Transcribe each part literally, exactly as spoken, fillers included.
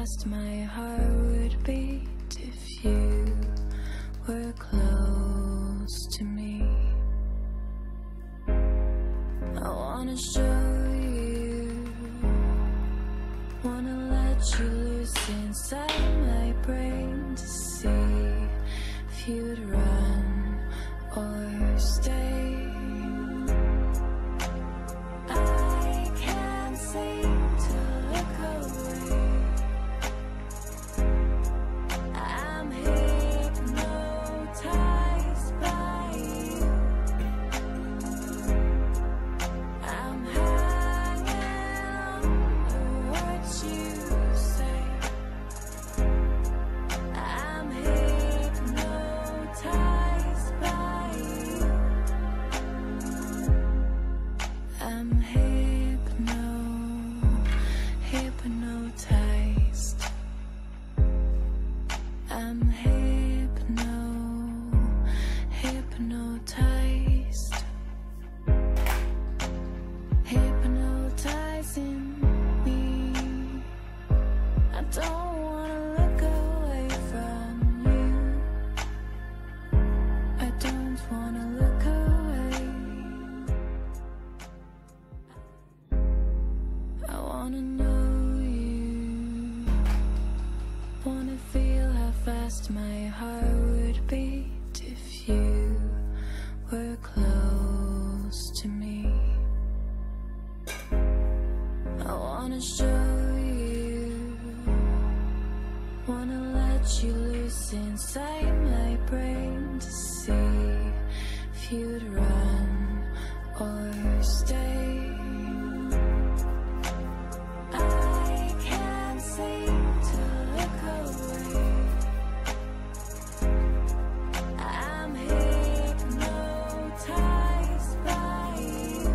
fast my heart would beat if you were close to me. I wanna show you, wanna let you loose inside my brain to see if you'd run or stay. I can't seem to look away. I'm hypnotized by you. I'm hanging on what you say. I'm hypnotized by you. I'm hypno, hypnotized. I'm hypno, hypnotized. Hypnotizing me. I don't wanna look away from you. I don't wanna look away. I wanna know you, wanna feel how fast my heart would beat if you were close to me. I wanna show you, wanna let you loose inside my brain to see if you'd run or stay. I can't seem to look away. I'm hypnotized by you.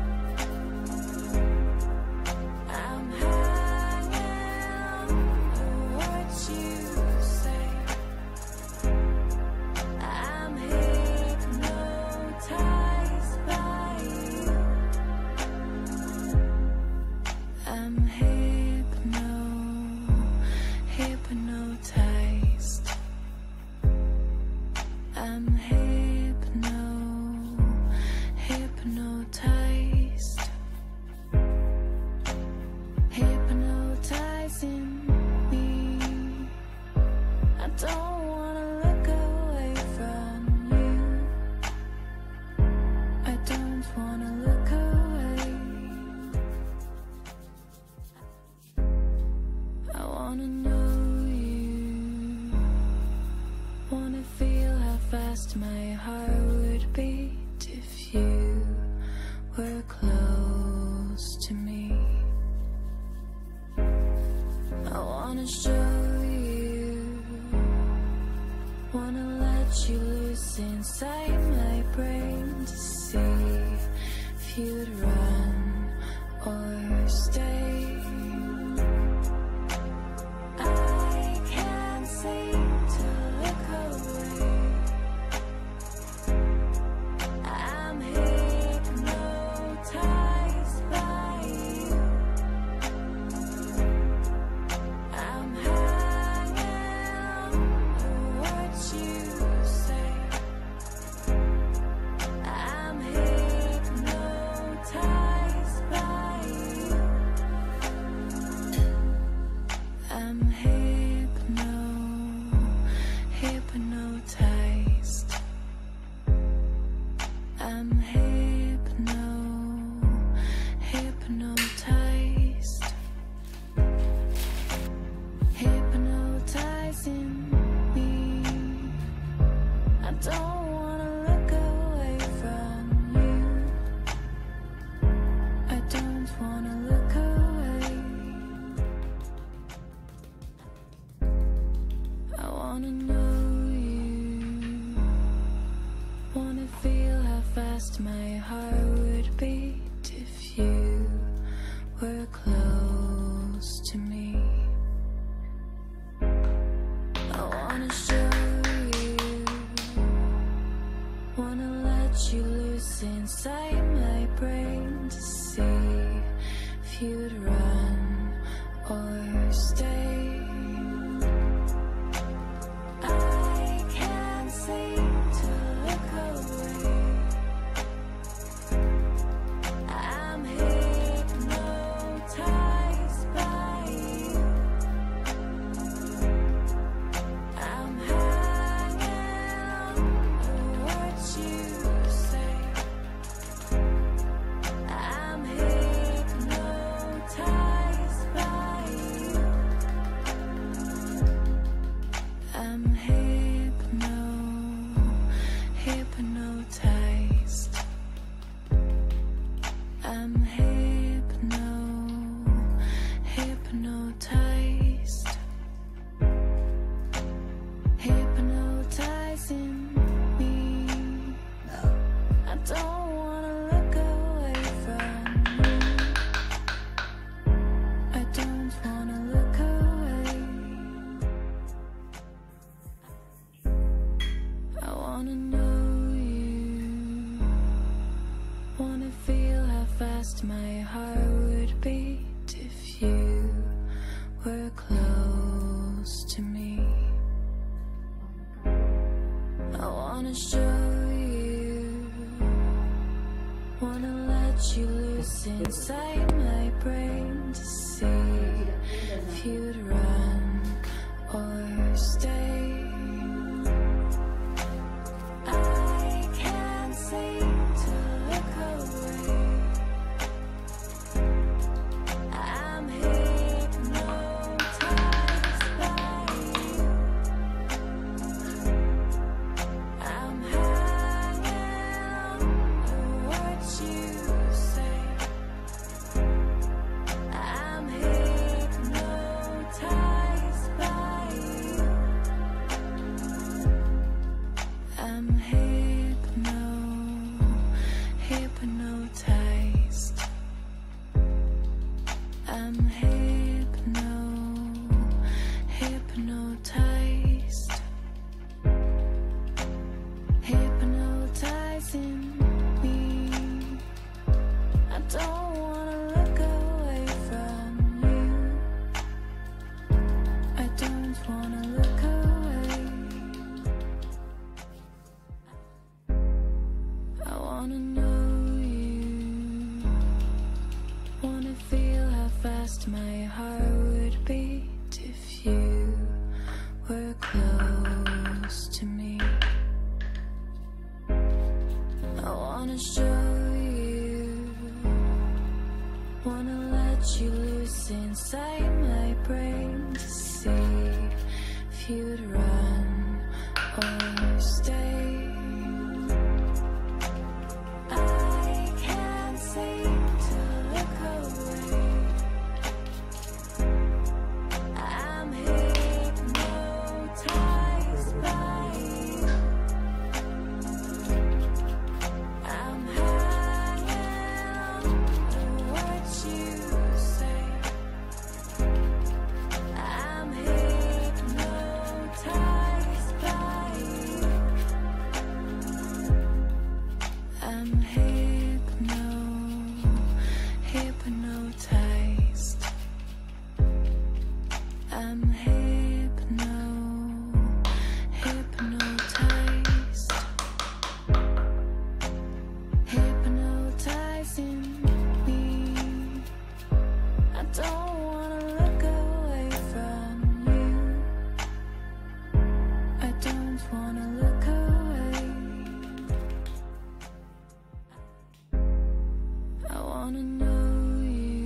I'm hanging on what you say. I'm hypnotized by you. I'm hypno, hypnotized. I'm hypno, hypnotized. Hypnotizing me. I don't wanna look away from you. I don't wanna look away. I wanna know you, wanna feel how fast my heart would beat if you were close to me. I wanna show you, wanna let you loose inside my brain to see if you'd run or stay. I can't seem to look away. I'm hypnotized by you. I'm hanging on what you say. I'm hypnotized by you. I'm hypno, hypnotized. I'm hypno, hypnotized. Hypnotizing me. I don't wanna look away from you. I don't wanna look away. I wanna know you, wanna feel how fast my heart would beat if you were close to me. I wanna show you, wanna let you loose inside my brain to see if you'd run or stay. I'm hypno, hypnotized, hypnotizing me. I don't wanna look away from you. I don't wanna look away. I wanna know you, wanna feel how fast my heart would beat if you were close to me. I wanna show you, wanna let you loose inside my brain to see if you'd run or stay. I can't seem to look away. I'm hypnotized by you. I'm hanging on to what you say. I'm hypnotized by you. I'm hypno, hypnotized. I'm hypno, hypnotized, hypnotizing me. I don't wanna look away from you. I don't wanna look away. I wanna know you, wanna feel how fast my heart would beat if you were close to me. I wanna show you, wanna let you loose inside my brain to see if you'd run or stay. I can't seem to look away. I'm hypnotized by you. I'm hanging on to what you say. I'm hypnotized by you. I'm hypno, hypnotized. I'm hypno, hypnotized, hypnotizing me. I don't wanna look away from you. I don't wanna look away. I wanna know you,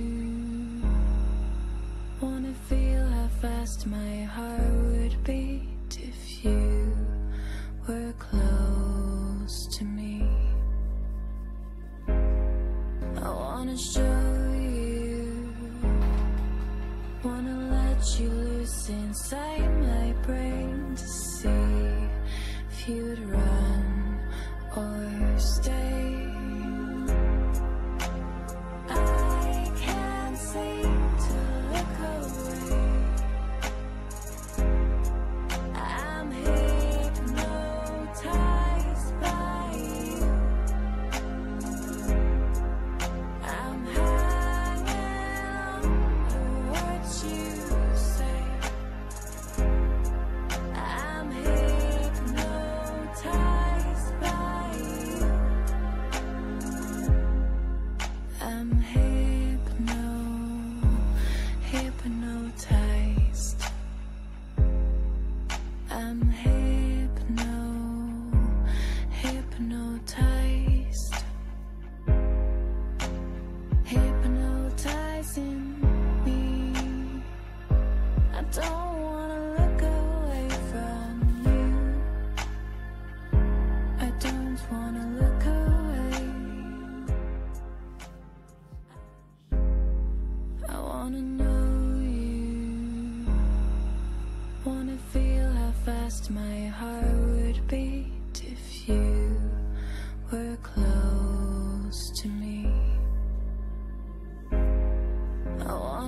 wanna feel how fast my heart would beat if you were close to me. I wanna show you, wanna let you loose inside my brain to see if you'd run or stay. I can't seem to look away. I'm hypnotized by you. I'm hanging on to what you say. I'm hypnotized.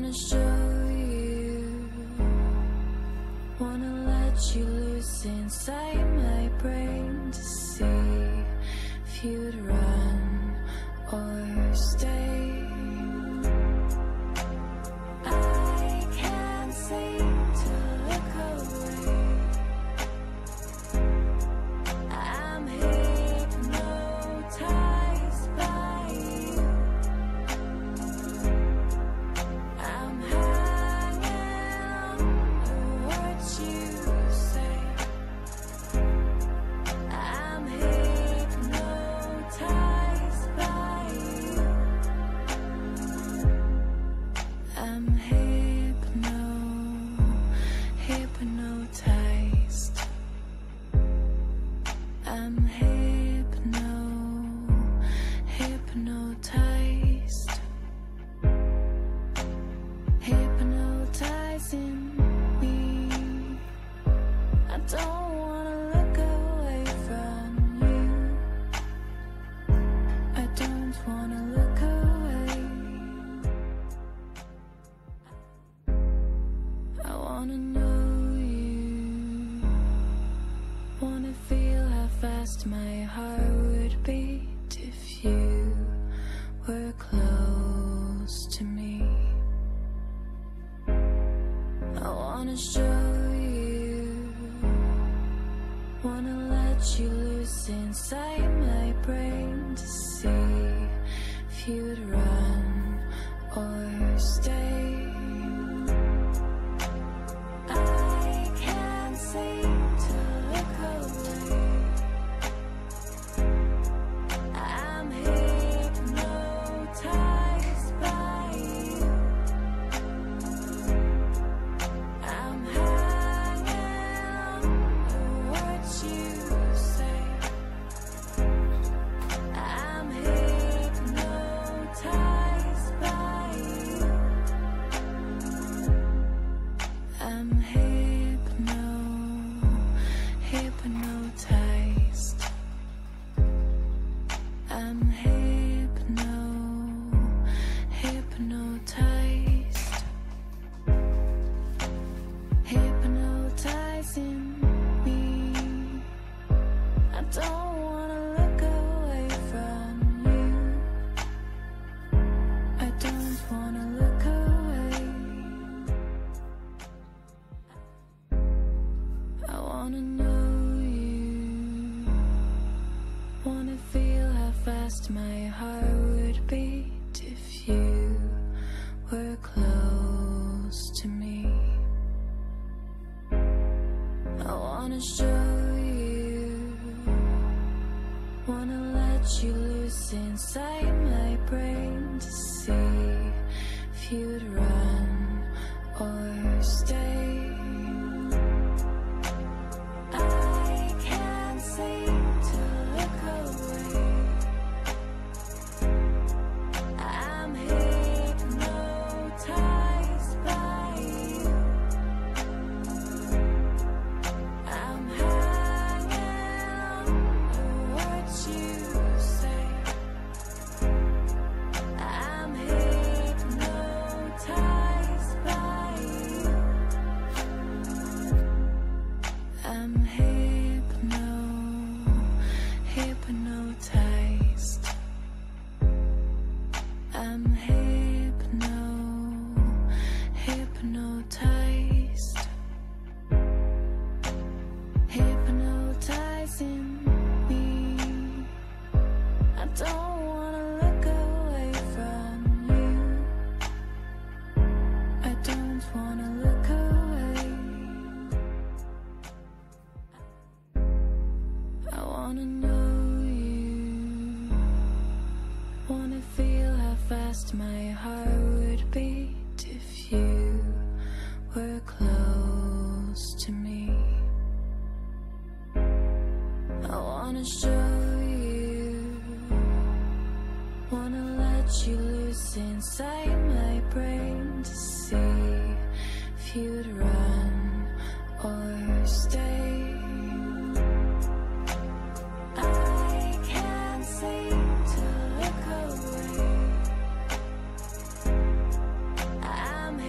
wanna show you, wanna let you loose inside my brain to see if you'd run or stay. I can't seem to look away. I'm hypnotized by you. I'm hanging on what you say. I'm hypnotized by you. I'm hypno, hypnotized. I'm hypno, hypnotized. Hypnotizing me. I don't wanna look away from you. I don't wanna look away. I wanna know you, wanna feel how fast my heart would beat if you were close to me. I wanna show you, wanna let you loose inside my brain to see if you'd run or stay. I can't seem to look away. I'm hypnotized by you. I'm hanging on what you say. I'm hypnotized by you. I'm hypno, hypnotized. I'm hypno, hypnotized. Hypnotizing me. I don't wanna look away from you. I don't wanna look away. I wanna know you, wanna feel how fast my heart would beat if you were close to me. I wanna show you, wanna let you loose inside my brain to see if you'd run or stay. I can't seem to look away. I'm hypnotized by you. I'm hanging on what you say. I'm hypnotized by you. I'm hypno, hypnotized. I'm hypno, hypnotized. Hypnotizing me. I don't wanna look away from you. I don't wanna look away. I wanna know you, wanna feel how fast my heart would beat if you were close to me. I wanna show you, wanna let you loose inside my brain to see if you'd run or stay. I can't seem to look away. I'm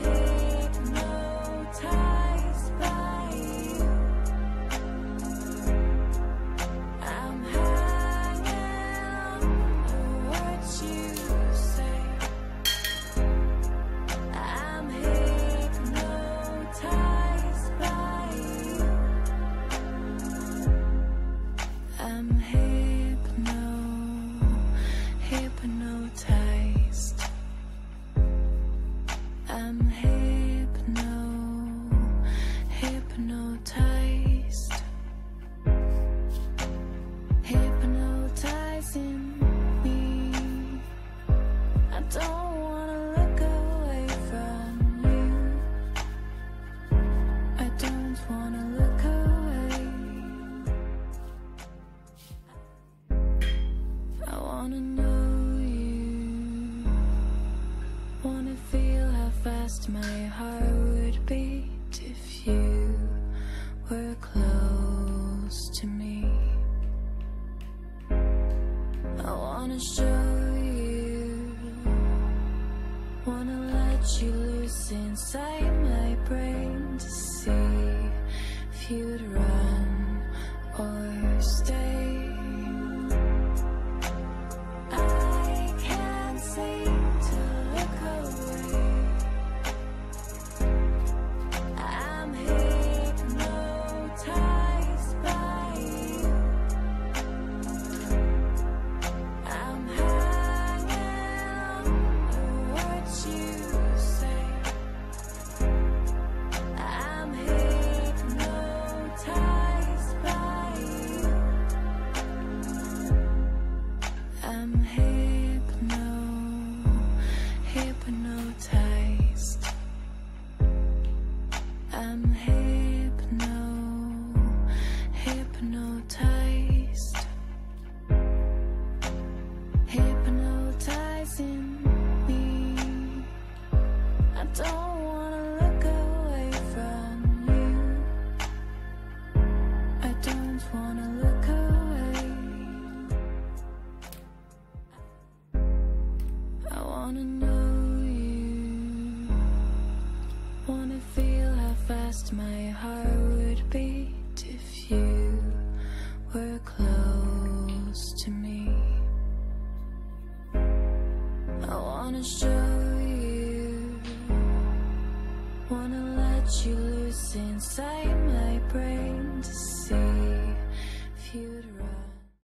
hypnotized. I'm hypno, hypnotized. Hypnotizing me. I don't wanna look away from you. I don't wanna look away. I wanna know you. Wanna feel how fast my heart would beat if you were close to me. I wanna show you, wanna let you loose inside my brain to see if you'd run or stay. I can't seem to look away. I'm hypnotized by you. I'm hanging on what you say. I'm hypnotized by you. I'm hypno, hypnotized. I'm hypno, hypnotized. Hypnotizing me. I don't wanna look away from you. I don't wanna look away. I wanna know you. Wanna feel how fast my heart would beat if you were close to me. I wanna show you, wanna let you